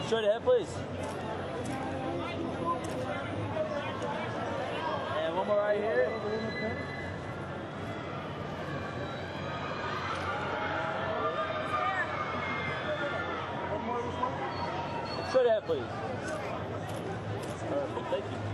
Straight ahead, please. And one more right here. Straight ahead, please. Perfect, thank you.